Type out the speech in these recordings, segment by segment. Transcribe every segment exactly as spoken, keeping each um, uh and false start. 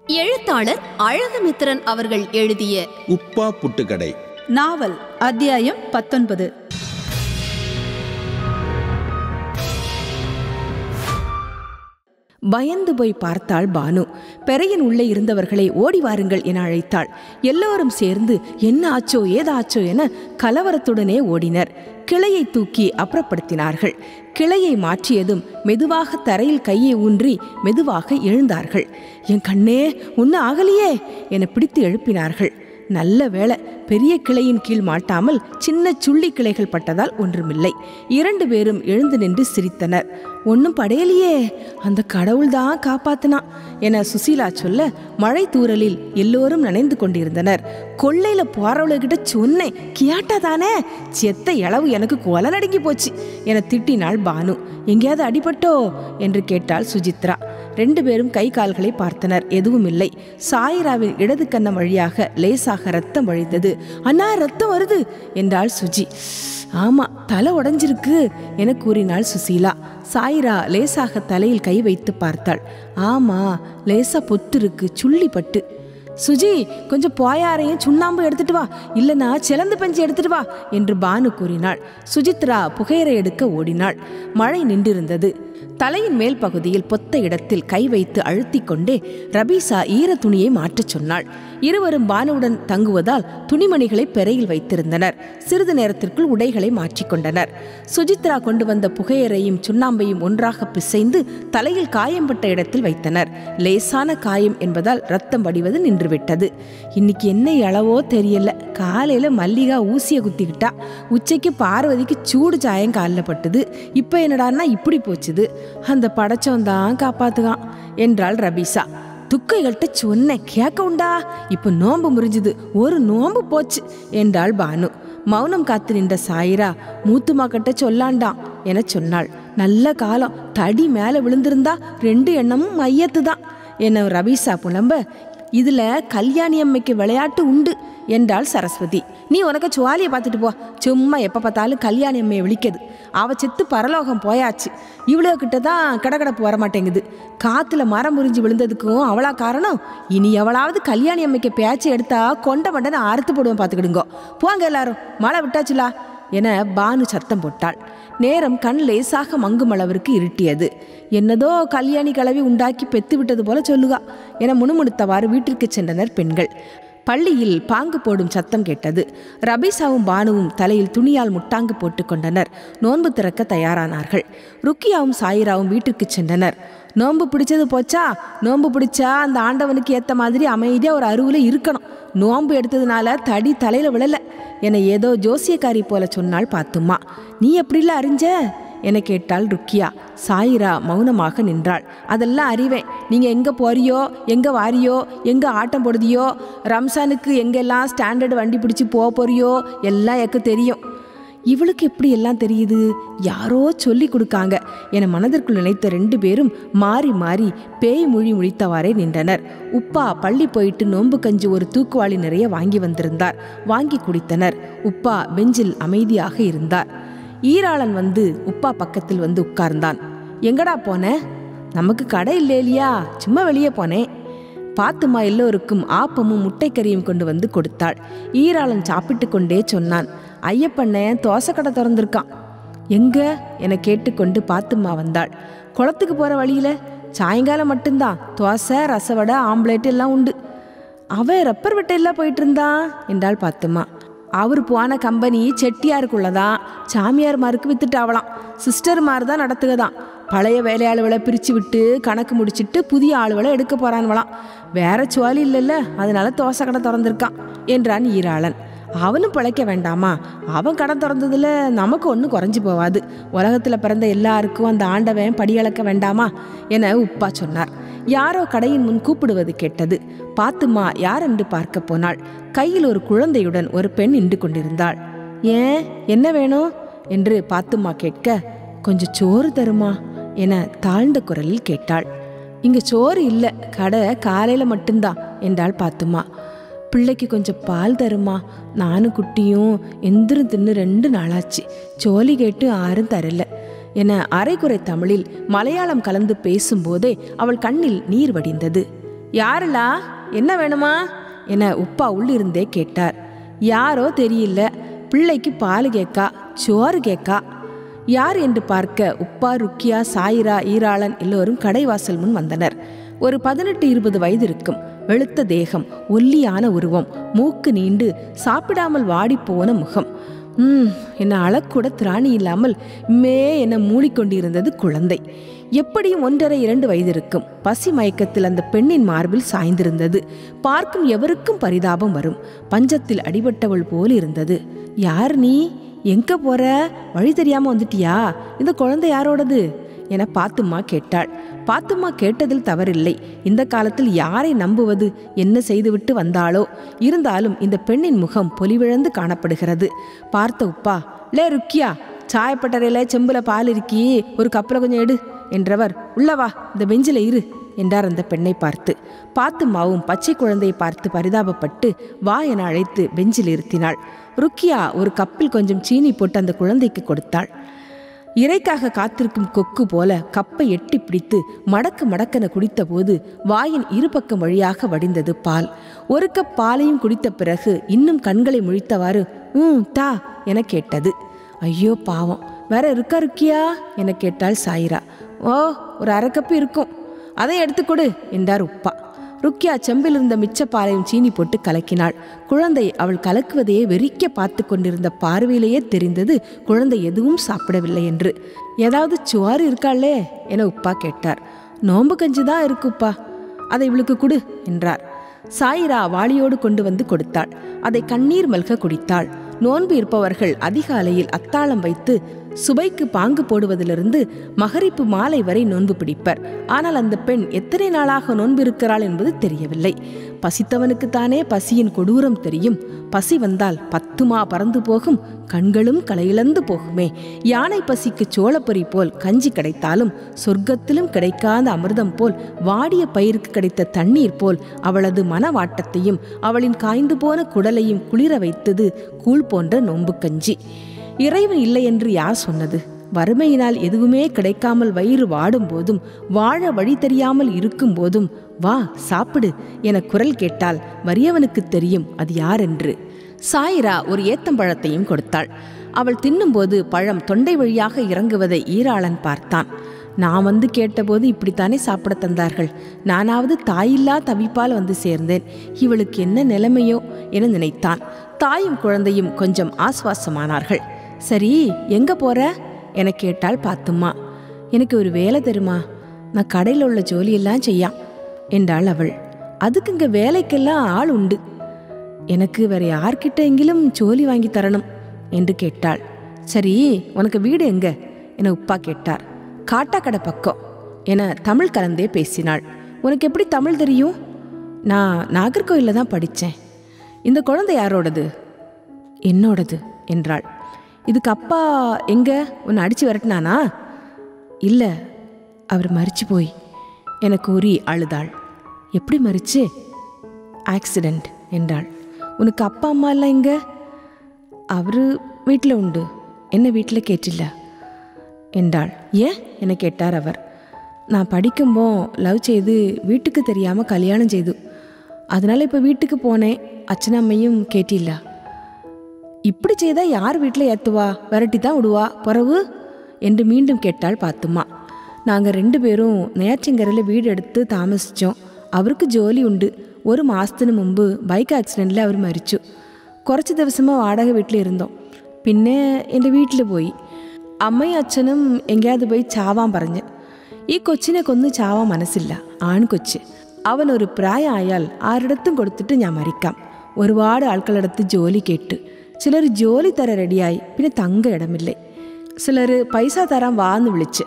எழுத்தாளர் அழகுமித்திரன் அவர்கள் எழுதிய உப்பா புட்டுக்கடை நாவல் அத்தியாயம் பத்தொன்பது. பயந்து போய் பார்த்தாள் பானு. பெறையின் உள்ளே இருந்தவர்களை ஓடி வாருங்கள் என அழைத்தாள். எல்லோரும் சேர்ந்து என்ன ஆச்சோ ஏதாச்சோ என கலவரத்துடனே ஓடினர். கிளையை தூக்கி அப்புறப்படுத்தினார்கள். கிளையை மாற்றியதும் மெதுவாக தரையில் கையை ஊன்றி மெதுவாக எழுந்தார்கள். என் கண்ணே ஒன்று ஆகலையே என பிடித்து எழுப்பினார்கள். நல்ல வேளை பெரிய கிளையின் கீழ் மாட்டாமல் சின்ன சுள்ளி கிளைகள் பட்டதால் ஒன்றுமில்லை. இரண்டு பேரும் எழுந்து நின்று சிரித்தனர். ஒன்றும் படையலையே, அந்த கடவுள்தான் காப்பாத்தினான் என சுசீலா சொல்ல மழை தூறலில் எல்லோரும் நனைந்து கொண்டிருந்தனர். கொள்ளையில போறவளகிட்ட சொன்னேன், கியாட்டா தானே, செத்த இளவு எனக்கு கொலை நடுங்கி போச்சு என திட்டினாள் பானு. எங்கேயாவது அடிபட்டோ என்று கேட்டாள் சுஜித்ரா. ரெண்டு பேரும் கை கால்களை பார்த்தனர். எதுவும் இல்லை. சாயிராவின் இடது கண்ணம் வழியாக லேசாக ரத்தம் வழிந்தது. அண்ணா, ரத்தம் வருது என்றாள் சுஜி. ஆமா, தலை உடைஞ்சிருக்கு என கூறினாள் சுசீலா. சாயிரா லேசாக தலையில் கை வைத்து பார்த்தாள். ஆமா, லேசா பொத்து இருக்கு, சுள்ளி பட்டு. சுஜி, கொஞ்சம் போயாரையும் சுண்ணாம்பு எடுத்துட்டு வா, இல்லைனா சிலந்து பஞ்சு எடுத்துட்டு வா என்று பானு கூறினாள். சுஜித்ரா புகையிரை எடுக்க ஓடினாள். மழை நின்றிருந்தது. தலையின் மேல் பகுதியில் பொத்த இடத்தில் கை வைத்து அழுத்தி கொண்டே ரபீசா ஈர துணியை மாற்றச் சொன்னாள். இருவரும் பானுவுடன் தங்குவதால் துணிமணிகளை பெறையில் வைத்திருந்தனர். சிறிது நேரத்திற்குள் உடைகளை மாற்றிக்கொண்டனர். சுஜித்ரா கொண்டு வந்த புகையரையும் சுண்ணாம்பையும் ஒன்றாக பிசைந்து தலையில் காயம்பட்ட இடத்தில் வைத்தனர். லேசான காயம் என்பதால் ரத்தம் வடிவது நின்றுவிட்டது. இன்னைக்கு என்ன அளவோ தெரியல. காலையில மல்லிகா ஊசிய குத்திக்கிட்டா. உச்சைக்கு பார்வதிக்கு சூடு சாயம் காலில் பட்டுது. இப்ப என்னடான்னா இப்படி போச்சுது. அந்த படைச்சவன்தான் காப்பாத்துகான் என்றாள் ரபீசா. துக்கைகள்கிட்ட சொன்னேன், கேட்க உண்டா? இப்ப நோம்பு முறிஞ்சுது, ஒரு நோம்பு போச்சு என்றாள் பானு. மௌனம் காத்து நின்ற சாயிரா மூத்துமா கிட்ட சொல்லாண்டாம் என சொன்னாள். நல்ல காலம், தடி மேல விழுந்திருந்தா ரெண்டு எண்ணமும் மையத்து தான் என ரபீசா புலம்ப, இதுல கல்யாணி அம்மைக்கு விளையாட்டு உண்டு என்றாள் சரஸ்வதி. நீ உனக்கு சுவாலியை பார்த்துட்டு போ, சும்மா எப்போ பார்த்தாலும் கல்யாணி அம்மையை விழிக்குது. அவ செத்து பரலோகம் போயாச்சு, இவ்வளோ கிட்ட தான் கடகடப்பு வரமாட்டேங்குது. காத்துல மரம் முறிஞ்சு விழுந்ததுக்கும் அவளா காரணம். இனி எவளாவது கல்யாணி அம்மைக்கு பேச்சை எடுத்தா கொண்ட மண்டனை அறுத்து போடுவோம், பார்த்துக்கிடுங்கோ. போங்க எல்லாரும், மழை விட்டாச்சுலா என பானு சத்தம் போட்டாள். நேரம் கண் லேசாக மங்கும் அளவிற்கு இருட்டியது. என்னதோ கல்யாணி கலவி உண்டாக்கி பெத்து விட்டது போல சொல்லுகா என முணுமுணுத்தவாறு வீட்டிற்கு சென்றனர் பெண்கள். பள்ளியில் பாங்கு போடும் சத்தம் கேட்டது. ரபீசாவும் பானுவும் தலையில் துணியால் முட்டாங்கு போட்டு கொண்டனர். நோன்பு திறக்க தயாரானார்கள். ருக்கியாவும் சாயிராவும் வீட்டிற்கு சென்றனர். நோன்பு பிடிச்சது போச்சா? நோன்பு பிடிச்சா அந்த ஆண்டவனுக்கு ஏற்ற மாதிரி அமைதியா ஒரு அருவுல இருக்கணும். நோன்பு எடுத்ததுனால தடி தலையில விழல என ஏதோ ஜோசியக்காரி போல சொன்னாள் பாத்தும்மா. நீ எப்படில அறிஞ்ச என கேட்டாள் ருக்கியா. சாயிரா மௌனமாக நின்றாள். அதெல்லாம் அறிவேன். நீங்க எங்க போறியோ, எங்க வாரியோ, எங்க ஆட்டம் போடுதியோ, ரம்சானுக்கு எங்கெல்லாம் ஸ்டாண்டர்டு வண்டி பிடிச்சி போக போறியோ எல்லாம் எனக்கு தெரியும். இவளுக்கு எப்படி எல்லாம் தெரியுது? யாரோ சொல்லி கொடுக்காங்க என மனதிற்குள் நினைத்த ரெண்டு பேரும் மாறி மாறி பேய் மொழி முழித்தவாறே நின்றனர். உப்பா பள்ளி போயிட்டு நோன்பு கஞ்சி ஒரு தூக்குவாளி நிறைய வாங்கி வந்திருந்தார். வாங்கி குடித்தனர். உப்பா பெஞ்சில் அமைதியாக இருந்தார். ஈராளன் வந்து உப்பா பக்கத்தில் வந்து உட்கார்ந்தான். எங்கடா போன? நமக்கு கடை இல்லையா, சும்மா வெளியே போனேன். பாத்துமா எல்லோருக்கும் ஆப்பமும் முட்டைக்கறியும் கொண்டு வந்து கொடுத்தாள். ஈராளன் சாப்பிட்டு கொண்டே சொன்னான், ஐயப்பண்ண தோசை கடை திறந்திருக்கான். எங்க என கேட்டுக்கொண்டு பாத்துமா வந்தாள். குளத்துக்கு போற வழியில சாயங்காலம் மட்டும்தான் தோசை, ரசவடை, ஆம்லேட் எல்லாம் உண்டு. அவன் ரப்பர் வெட்டையெல்லாம் போயிட்டு இருந்தான் என்றாள் பாத்துமா. அவர் போன கம்பெனி செட்டியாருக்குள்ளதான், சாமியார்மாருக்கு வித்துட்டாவலாம். சிஸ்டர்மார் தான் நடத்துகதான். பழைய வேலையாளுகளை பிரித்து விட்டு கணக்கு முடிச்சுட்டு புதிய ஆளுகளை எடுக்க போறான்வலாம். வேற சுவாலி இல்லைல்ல, அதனால தோசை கடை திறந்திருக்கான் என்றான் ஈராளன். அவனும் பிழைக்க வேண்டாமா? அவன் கடை திறந்ததுல நமக்கு ஒன்றும் குறைஞ்சி போவாது. உலகத்தில் பிறந்த எல்லாருக்கும் அந்த ஆண்டவன் படியளக்க வேண்டாமா என உப்பா சொன்னார். யாரோ கடையின் முன் கூப்பிடுவது கேட்டது. பாத்துமா யார் என்று பார்க்க போனாள். கையில் ஒரு குழந்தையுடன் ஒரு பெண் நின்று கொண்டிருந்தாள். ஏன், என்ன வேணும் என்று பாத்துமா கேட்க, கொஞ்சம் சோறு தருமா என தாழ்ந்த குரலில் கேட்டாள். இங்க சோறு இல்லை, கடை காலையில மட்டும்தான் என்றாள் பாத்துமா. பிள்ளைக்கு கொஞ்சம் பால் தருமா, நானும் குட்டியும் எந்திரும் தின்னு ரெண்டு நாளாச்சு, சோலி கேட்டு யாரும் தரல என அரைகுறை தமிழில் மலையாளம் கலந்து பேசும்போதே அவள் கண்ணில் நீர் வடிந்தது. யாருலா, என்ன வேணுமா என உப்பா உள்ளிருந்தே கேட்டார். யாரோ தெரியல, பிள்ளைக்கு பால் கேக்கா, சோறு கேக்கா. யார் என்று பார்க்க உப்பா, ருக்கியா, சாயிரா, ஈராளன் எல்லோரும் கடைவாசல் முன் வந்தனர். ஒரு பதினெட்டு இருபது வயது இருக்கும். வெளுத்த தேகம், ஒல்லியான உருவம், மூக்கு நீண்டு சாப்பிடாமல் வாடிப்போன முகம். ம் என்ன அழக்கூட திராணி இல்லாமல் மே என மூடிக்கொண்டிருந்தது குழந்தை. எப்படியும் ஒன்றரை இரண்டு வயது இருக்கும். பசி மயக்கத்தில் அந்த பெண்ணின் மார்பில் சாய்ந்திருந்தது. பார்க்கும் எவருக்கும் பரிதாபம் வரும். பஞ்சத்தில் அடிபட்டவள் போல் இருந்தது. யார் நீ? எங்க போற? வழி தெரியாம வந்துட்டியா? இந்த குழந்தை யாரோடது என பாத்தும்மா கேட்டாள். பாத்தும்மா கேட்டதில் தவறில்லை. இந்த காலத்தில் யாரை நம்புவது? என்ன செய்துவிட்டு வந்தாளோ? இருந்தாலும் இந்த பெண்ணின் முகம் பொலிவிழந்து காணப்படுகிறது. பார்த்த உப்பா, லே ருக்கியா, சாயப்பட்டறையில செம்புல பால் இருக்கி, ஒரு கப்பில் கொஞ்சம் எடு என்றவர், உள்ளவா, இந்த பெஞ்சில இரு என்றார் அந்த பெண்ணை பார்த்து. பாத்தும்மாவும் பச்சை குழந்தையை பார்த்து பரிதாபப்பட்டு வா என அழைத்து பெஞ்சில் இருத்தினாள். ருக்கியா ஒரு கப்பில் கொஞ்சம் சீனி போட்டு அந்த குழந்தைக்கு கொடுத்தாள். இறைக்காக காத்திருக்கும் கொக்கு போல கப்பை எட்டி பிடித்து மடக்கு மடக்கென குடித்த போது வாயின் இரு பக்கம் வழியாக வடிந்தது பால். ஒரு கப் பாலையும் குடித்த பிறகு இன்னும் கண்களை முழித்தவாறு ம் தா என கேட்டது. ஐயோ பாவம், வேற இருக்கா ருக்கியா என கேட்டாள் சாயிரா. ஓ, ஒரு அரை கப்பு இருக்கும், அதை எடுத்துக்கொடு என்றார் உப்பா. ருக்கியா செம்பில் இருந்த மிச்ச பாலையும் சீனி போட்டு கலக்கினாள். குழந்தை அவள் கலக்குவதையே வெறிக்க பார்த்து கொண்டிருந்த பார்வையிலேயே தெரிந்தது குழந்தை எதுவும் சாப்பிடவில்லை என்று. ஏதாவது சுவாறு இருக்காளே என உப்பா கேட்டார். நோம்பு கஞ்சிதான் இருக்குப்பா, அதை இவளுக்கு கொடு என்றார். சாயிரா வாளியோடு கொண்டு வந்து கொடுத்தாள். அதை கண்ணீர் மல்க குடித்தாள். நோன்பு இருப்பவர்கள் அதிகாலையில் அத்தாளம் வைத்து சுபைக்கு பாங்கு போடுவதிலிருந்து மகரிப்பு மாலை வரை நோன்பு பிடிப்பர். ஆனால் அந்த பெண் எத்தனை நாளாக நோன்பு இருக்கிறாள் என்பது தெரியவில்லை. பசித்தவனுக்குத்தானே பசியின் கொடூரம் தெரியும். பசி வந்தால் பத்துமா பறந்து போகும், கண்களும் களையிழந்து போகுமே. யானை பசிக்கு சோளப்பொறி போல் கஞ்சி கிடைத்தாலும் சொர்க்கத்திலும் கிடைக்காத அமிர்தம் போல், வாடிய பயிருக்கு கிடைத்த தண்ணீர் போல் அவளது மனவாட்டத்தையும் அவளின் காய்ந்து போன குடலையும் குளிர வைத்தது கூழ் போன்ற நோன்பு கஞ்சி. இறைவன் இல்லை என்று யார் சொன்னது? வறுமையினால் எதுவுமே கிடைக்காமல் வயிறு வாடும் போதும், வாழ வழி தெரியாமல் இருக்கும் போதும் வா சாப்பிடு என குரல் கேட்டால் வறியவனுக்கு தெரியும் அது யார் என்று. சாயிரா ஒரு ஏத்தம்பழத்தையும் கொடுத்தாள். அவள் தின்னும்போது பழம் தொண்டை வழியாக இறங்குவதை ஈராளன் பார்த்தான். நான் வந்து கேட்டபோது இப்படித்தானே சாப்பிட தந்தார்கள். நானாவது தாயில்லா தவிப்பால் வந்து சேர்ந்தேன். இவளுக்கு என்ன நிலைமையோ என நினைத்தான். தாயும் குழந்தையும் கொஞ்சம் ஆஸ்வாசமானார்கள். சரி, எங்க போற என கேட்டாள் பாத்தும்மா. எனக்கு ஒரு வேலை தருமா, நான் கடையில் உள்ள ஜோலியெல்லாம் செய்யாம் என்றாள் அவள். அதுக்கு இங்க வேலைக்கெல்லாம் ஆள் உண்டு, எனக்கு வேற யார்கிட்ட எங்கிலும் ஜோலி வாங்கி தரணும் என்று கேட்டாள். சரி, உனக்கு வீடு எங்க என உப்பா கேட்டார். காட்டாக்கடை பக்கம் என தமிழ் கலந்தே பேசினாள். உனக்கு எப்படி தமிழ் தெரியும்? நான் நாகர்கோயிலில் தான் படித்தேன். இந்த குழந்தை யாரோடது? என்னோடது என்றாள். இதுக்கு அப்பா எங்க? உன்னை அடித்து விரட்டினானா? இல்லை, அவர் மரிச்சு போய் என கூறி அழுதாள். எப்படி மரிச்சு? ஆக்சிடெண்ட் என்றாள். உனக்கு அப்பா அம்மா எல்லாம் எங்க? அவர் வீட்டில் உண்டு, என்ன வீட்டில் கேட்டில்ல என்றாள். ஏன் என கேட்டார் அவர். நான் படிக்கும்போ லவ் செய்து வீட்டுக்கு தெரியாமல் கல்யாணம் செய்து, அதனால் இப்போ வீட்டுக்கு போனேன், அச்சனம்மையும் கேட்டில்ல. இப்படி செய்தால் யார் வீட்டில் ஏற்றுவா? விரட்டி தான் விடுவா பிறவு என்று மீண்டும் கேட்டாள் பாத்தும்மா. நாங்கள் ரெண்டு பேரும் நேச்சங்கரையில் வீடு எடுத்து தாமசித்தோம். அவருக்கு ஜோலி உண்டு. ஒரு மாதத்துக்கு முன்பு பைக் ஆக்சிடெண்ட்டில் அவர் மரிச்சு. കുറച്ച് ദിവസமாக വാടക വീട്ടിലിരുന്നോ. പിന്നെ എൻ്റെ വീട്ടിൽ പോയി. അമ്മയും അച്ഛനും എങ്കേത് പോയി ചാവാൻ പറഞ്ഞ്. ഈ കൊച്ചിനെ കൊന്ന് ചാവാൻ മനസ്സില്ല, ആൺകൊച്ച്. അവനൊരു പ്രായമായാൽ ആരിടത്തും കൊടുത്തിട്ട് ഞാൻ മരിക്കാം. ഒരുപാട് ആൾക്കളടുത്ത് ജോലി കേട്ട് ചിലർ ജോലി തര റെഡിയായി, പിന്നെ തങ്ക ഇടമില്ലേ. சிலர் பைசா தரான் வான்னு விழிச்சு.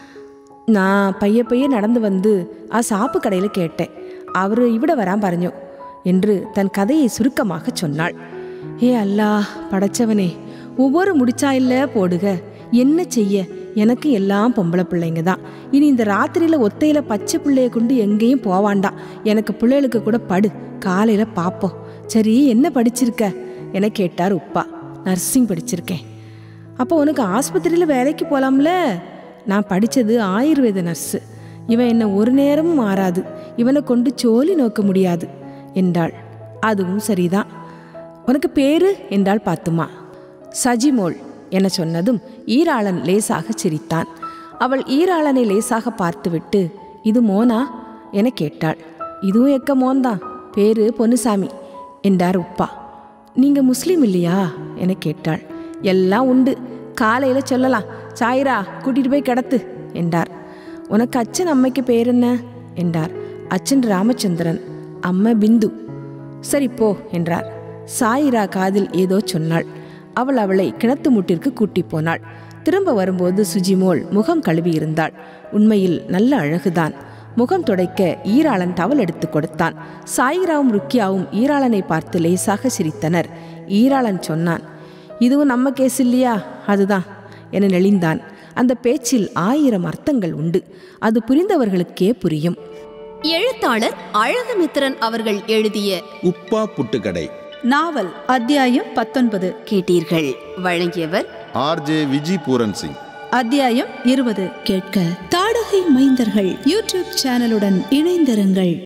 நான் பைய பைய நடந்து வந்து ஆ சாப்பு கடையில் கேட்டேன். அவர் இவிட வரான் பறஞ்சோ என்று தன் கதையை சுருக்கமாக சொன்னாள். ஏ அல்லா படைச்சவனே, ஒவ்வொரு முடிச்சா இல்லை போடுக. என்ன செய்ய, எனக்கு எல்லாம் பொம்பளை பிள்ளைங்க தான். இனி இந்த ராத்திரியில் ஒத்தையில் பச்சை பிள்ளைய கொண்டு எங்கேயும் போவாண்டாம். எனக்கு பிள்ளைகளுக்கு கூட படு, காலையில் பார்ப்போம். சரி, என்ன படிச்சிருக்க என கேட்டார் உப்பா. நர்சிங் படிச்சிருக்கேன். அப்போ உனக்கு ஆஸ்பத்திரியில் வேலைக்கு போகலாம்ல? நான் படித்தது ஆயுர்வேத நர்ஸு. இவன் என்ன ஒரு நேரமும் மாறாது, இவனை கொண்டு சோலி நோக்க முடியாது என்றாள். அதுவும் சரிதான். உனக்கு பேரு என்றாள் பாத்துமா. சஜிமோள் என சொன்னதும் ஈராளன் லேசாக சிரித்தான். அவள் ஈராளனை லேசாக பார்த்துவிட்டு, இது மோனா என கேட்டாள். இதுவும் எக்க மோன்தான், பேரு பொன்னுசாமி என்றார் உப்பா. நீங்க முஸ்லீம் இல்லையா என கேட்டாள். எல்லாம் உண்டு, காலையில சொல்லலாம். சாயிரா கூட்டிட்டு போய் கிடத்து என்றார். உனக்கு அச்சன் அம்மைக்கு பேர் என்ன என்றார். அச்சன் ராமச்சந்திரன், அம்மா பிந்து. சரி போ என்றார். சாயிரா காதில் ஏதோ சொன்னாள். அவள் அவளை கிணத்து முட்டிற்கு கூட்டி போனாள். திரும்ப வரும்போது சுஜிமோள் முகம் கழுவி இருந்தாள். உண்மையில் நல்ல அழகுதான். முகம் துடைக்க ஈராளன் டவல் எடுத்து கொடுத்தான். சாயிராவும் ருக்கியாவும் ஈராளனை பார்த்து லேசாக சிரித்தனர். ஈராளன் சொன்னான், இதுவும் நம்ம கேஸ் இல்லையா? அதுதான் என நெளிந்தான். அந்த பேச்சில் ஆயிரம் அர்த்தங்கள் உண்டு. அது புரிந்தவர்களுக்கே புரியும். எழுத்தாளர் அழகுமித்திரன் அவர்கள் எழுதிய உப்பா புட்டுக்கடை நாவல் அத்தியாயம் பத்தொன்பது கேட்டீர்கள். வழங்கியவர் ஆர் ஜே விஜி பூரன் சிங். அத்தியாயம் இருபது. கேட்க தாடகை மைந்தர்கள் யூடியூப் சேனலுடன் இணைந்திருங்கள்.